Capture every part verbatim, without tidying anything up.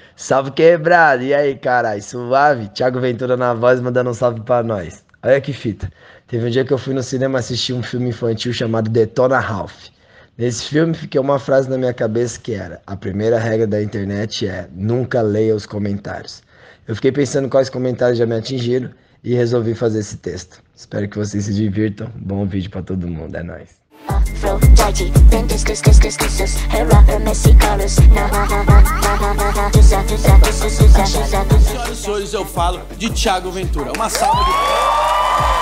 Salve quebrado, e aí caralho, suave? Thiago Ventura na voz mandando um salve pra nós. Olha que fita. Teve um dia que eu fui no cinema assistir um filme infantil chamado Detona Ralph. Nesse filme fiquei uma frase na minha cabeça que era: a primeira regra da internet é nunca leia os comentários. Eu fiquei pensando quais comentários já me atingiram e resolvi fazer esse texto. Espero que vocês se divirtam. Bom vídeo pra todo mundo, é nóis. Aphrodite, then discuss, discuss, discuss, discuss, Hera, her messy colors, na ha ha ha ha ha ha ha, Tusa, tusa, tusa, tusa, tusa, tusa. Senhoras e senhores, eu falo de Thiago Ventura. Uma salva de...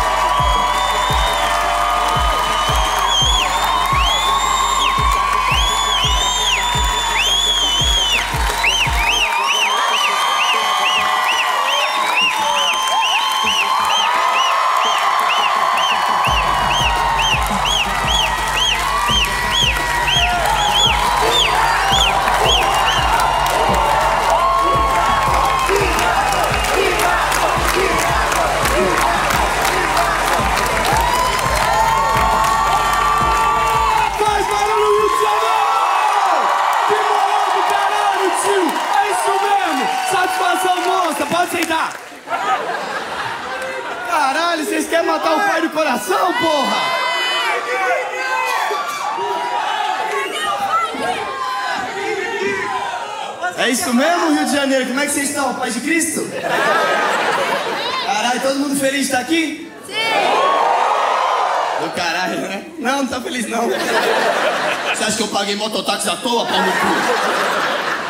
Pode sentar! Caralho, vocês querem matar o pai do coração, porra? É isso mesmo, Rio de Janeiro? Como é que vocês estão? Paz de Cristo? Caralho, todo mundo feliz de estar aqui? Sim! Do caralho, né? Não, não tá feliz não. Você acha que eu paguei mototáxi à toa, pau no cu?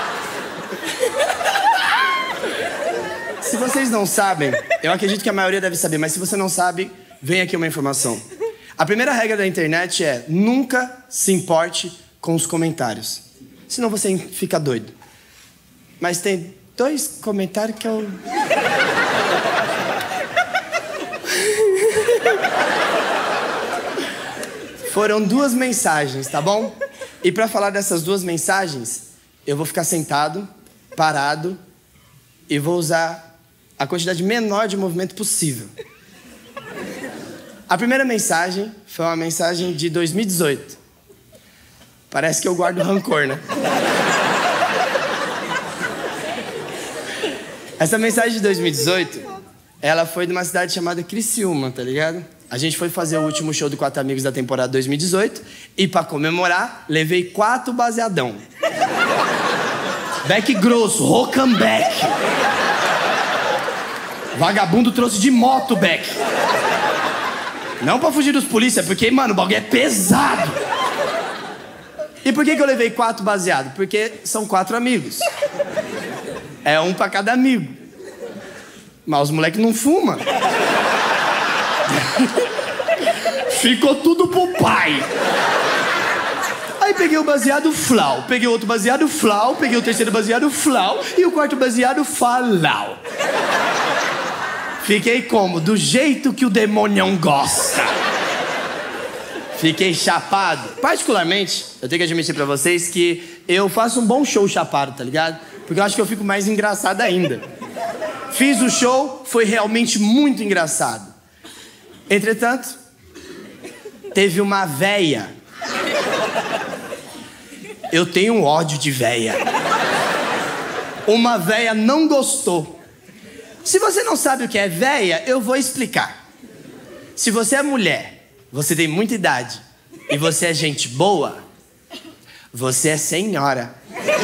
Se vocês não sabem, eu acredito que a maioria deve saber, mas se você não sabe, vem aqui uma informação. A primeira regra da internet é nunca se importe com os comentários. Senão você fica doido. Mas tem dois comentários que eu... Foram duas mensagens, tá bom? E pra falar dessas duas mensagens, eu vou ficar sentado, parado, e vou usar a quantidade menor de movimento possível. A primeira mensagem foi uma mensagem de dois mil e dezoito. Parece que eu guardo rancor, né? Essa mensagem de dois mil e dezoito, ela foi de uma cidade chamada Criciúma, tá ligado? A gente foi fazer o último show do Quatro Amigos da temporada dois mil e dezoito e pra comemorar, levei quatro baseadão. Beck grosso, Rockenbeck. Vagabundo trouxe de moto, Beck. Não pra fugir dos polícias, porque, mano, o bagulho é pesado. E por que que eu levei quatro baseados? Porque são quatro amigos. É um pra cada amigo. Mas os moleques não fumam. Ficou tudo pro pai. Aí peguei o baseado Flau, peguei outro baseado Flau, peguei o terceiro baseado Flau e o quarto baseado Falau. Fiquei como? Do jeito que o demônio gosta. Fiquei chapado. Particularmente, eu tenho que admitir pra vocês que eu faço um bom show chapado, tá ligado? Porque eu acho que eu fico mais engraçado ainda. Fiz o show, foi realmente muito engraçado. Entretanto, teve uma véia. Eu tenho um ódio de véia. Uma véia não gostou. Se você não sabe o que é véia, eu vou explicar. Se você é mulher, você tem muita idade e você é gente boa, você é senhora.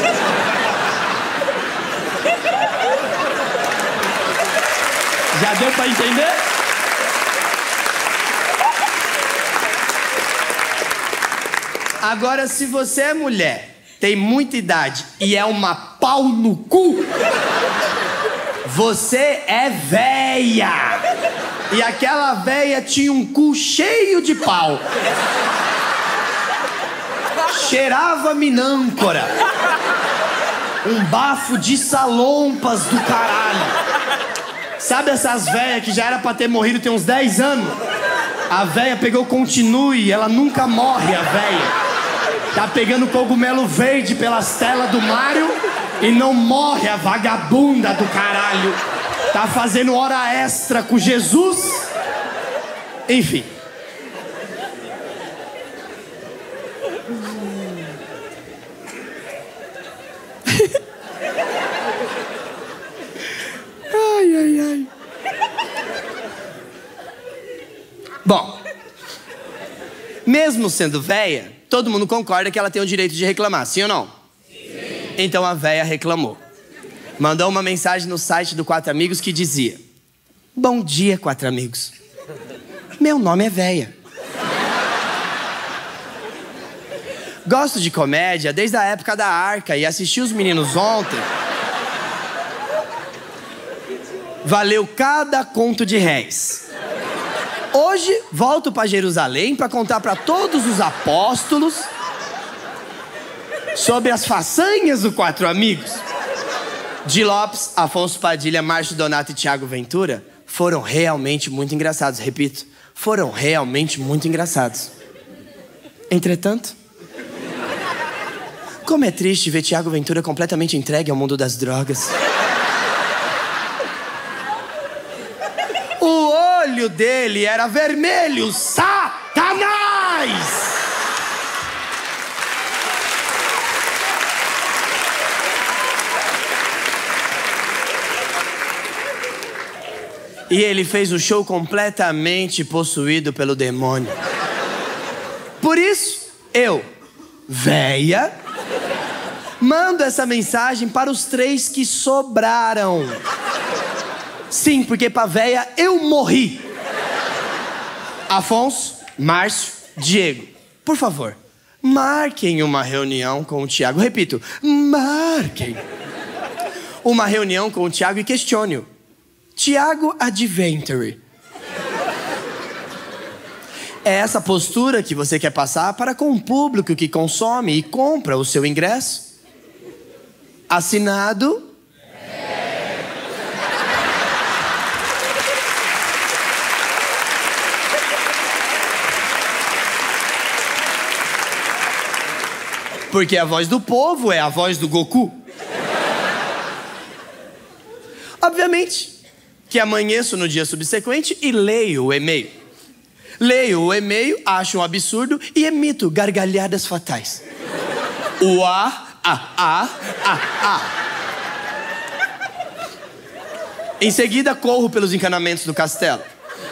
Já deu pra entender? Agora, se você é mulher, tem muita idade e é uma pau no cu, você é véia. E aquela véia tinha um cu cheio de pau. Cheirava minâncora. Um bafo de salompas do caralho. Sabe essas véias que já era pra ter morrido tem uns dez anos? A véia pegou continue, ela nunca morre, a véia. Tá pegando cogumelo verde pelas telas do Mario e não morre, a vagabunda do caralho. Tá fazendo hora extra com Jesus. Enfim. mesmo sendo véia, todo mundo concorda que ela tem o direito de reclamar, sim ou não? Sim. Então a véia reclamou. Mandou uma mensagem no site do Quatro Amigos que dizia: bom dia, Quatro Amigos. Meu nome é véia. Gosto de comédia desde a época da Arca e assisti os meninos ontem. Valeu cada conto de réis. Hoje volto para Jerusalém para contar para todos os apóstolos sobre as façanhas do Quatro Amigos. Di Lopes, Afonso Padilha, Márcio Donato e Thiago Ventura foram realmente muito engraçados. Repito, foram realmente muito engraçados. Entretanto, como é triste ver Thiago Ventura completamente entregue ao mundo das drogas. O olho dele era vermelho, Satanás! E ele fez o show completamente possuído pelo demônio. Por isso, eu, véia, mando essa mensagem para os três que sobraram. Sim, porque pra véia eu morri. Afonso, Márcio, Diego, por favor, marquem uma reunião com o Thiago. Repito, marquem uma reunião com o Thiago e questione-o. Thiago Adventure. É essa postura que você quer passar para com o público que consome e compra o seu ingresso? Assinado... Porque a voz do povo é a voz do Goku. Obviamente que amanheço no dia subsequente e leio o e-mail. Leio o e-mail, acho um absurdo e emito gargalhadas fatais. O A, A, A, A, A. Em seguida, corro pelos encanamentos do castelo.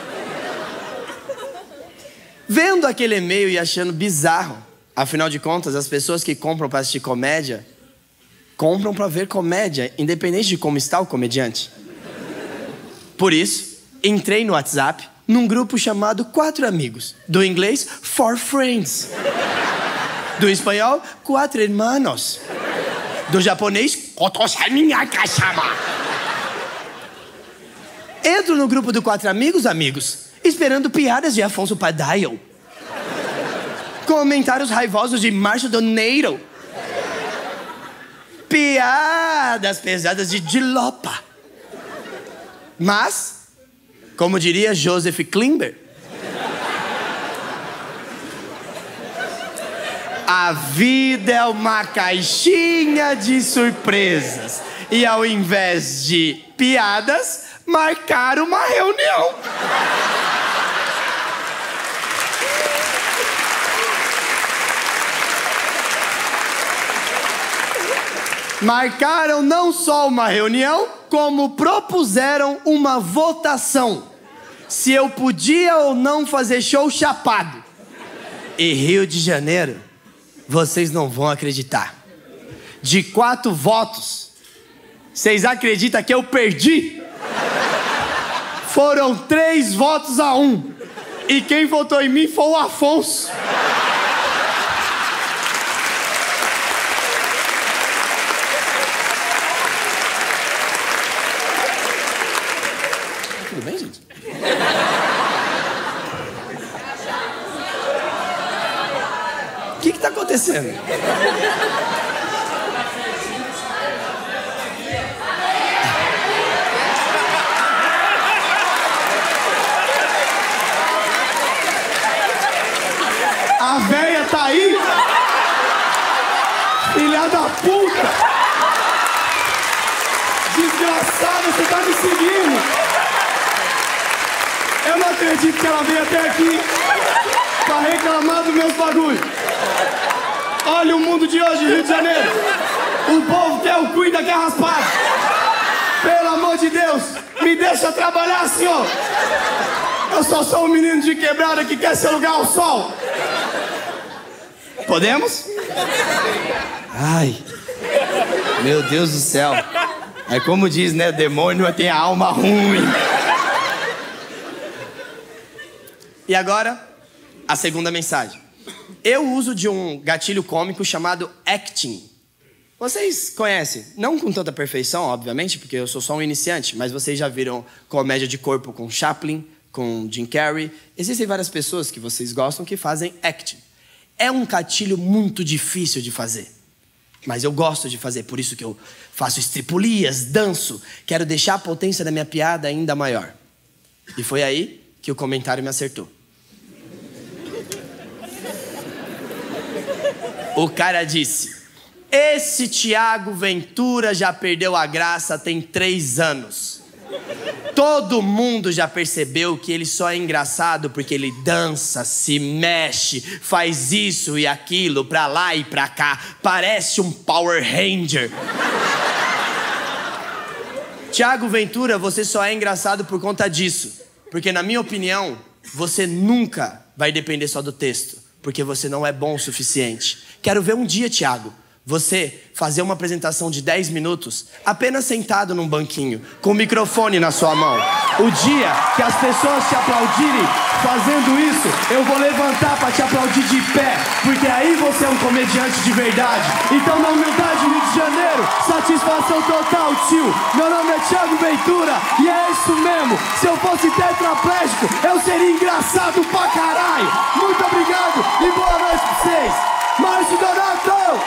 Vendo aquele e-mail e achando bizarro. Afinal de contas, as pessoas que compram para assistir comédia compram para ver comédia, independente de como está o comediante. Por isso, entrei no WhatsApp num grupo chamado Quatro Amigos. Do inglês, Four Friends. Do espanhol, Quatro Hermanos. Do japonês, entro no grupo do Quatro Amigos, amigos, esperando piadas de Afonso Padilha. Comentários raivosos de Márcio Donato. Piadas pesadas de Dilopa. Mas, como diria Joseph Klimber, a vida é uma caixinha de surpresas. E ao invés de piadas, marcar uma reunião. Marcaram não só uma reunião, como propuseram uma votação. Se eu podia ou não fazer show chapado. E Rio de Janeiro, vocês não vão acreditar. De quatro votos, vocês acreditam que eu perdi? Foram três votos a um. E quem votou em mim foi o Afonso. Tudo bem, gente? O que que tá acontecendo? A véia tá aí? Filha da puta! Desgraçada, você tá me seguindo! Eu não acredito que ela veio até aqui pra reclamar dos meus bagulhos. Olha o mundo de hoje, Rio de Janeiro. O povo quer o cu e ainda quer raspar. Pelo amor de Deus, me deixa trabalhar, senhor. Eu só sou um menino de quebrada que quer ser lugar ao sol. Podemos? Ai, meu Deus do céu. É como diz, né? Demônio tem a alma ruim. E agora, a segunda mensagem. Eu uso de um gatilho cômico chamado acting. Vocês conhecem, não com tanta perfeição, obviamente, porque eu sou só um iniciante, mas vocês já viram comédia de corpo com Chaplin, com Jim Carrey. Existem várias pessoas que vocês gostam que fazem acting. É um gatilho muito difícil de fazer, mas eu gosto de fazer, por isso que eu faço estripulias, danço, quero deixar a potência da minha piada ainda maior. E foi aí que o comentário me acertou. O cara disse: esse Thiago Ventura já perdeu a graça tem três anos. Todo mundo já percebeu que ele só é engraçado porque ele dança, se mexe, faz isso e aquilo, pra lá e pra cá. Parece um Power Ranger. Thiago Ventura, você só é engraçado por conta disso. Porque, na minha opinião, você nunca vai depender só do texto. Porque você não é bom o suficiente. Quero ver um dia, Thiago, você fazer uma apresentação de dez minutos apenas sentado num banquinho, com o microfone na sua mão. O dia que as pessoas te aplaudirem fazendo isso, eu vou levantar pra te aplaudir de pé, porque aí você é um comediante de verdade. Então, na humildade, Rio de Janeiro, satisfação total, tio. Meu nome é Thiago Ventura e é isso mesmo. Se eu fosse tetraplégico, eu seria engraçado pra caralho. Muito obrigado e boa noite pra vocês. Márcio Donato!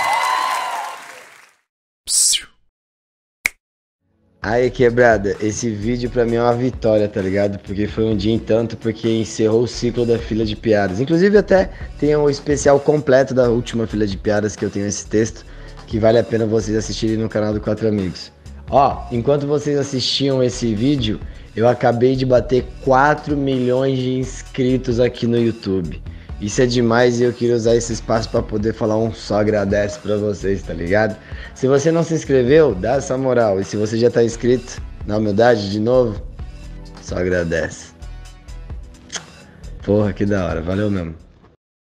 Aí, quebrada, esse vídeo pra mim é uma vitória, tá ligado? Porque foi um dia em tanto, porque encerrou o ciclo da fila de piadas. Inclusive até tem um especial completo da última fila de piadas que eu tenho esse texto, que vale a pena vocês assistirem no canal do Quatro Amigos. Ó, enquanto vocês assistiam esse vídeo, eu acabei de bater quatro milhões de inscritos aqui no YouTube. Isso é demais e eu queria usar esse espaço para poder falar um só agradece para vocês, tá ligado? Se você não se inscreveu, dá essa moral. E se você já tá inscrito, na humildade, de novo, só agradece. Porra, que da hora. Valeu mesmo.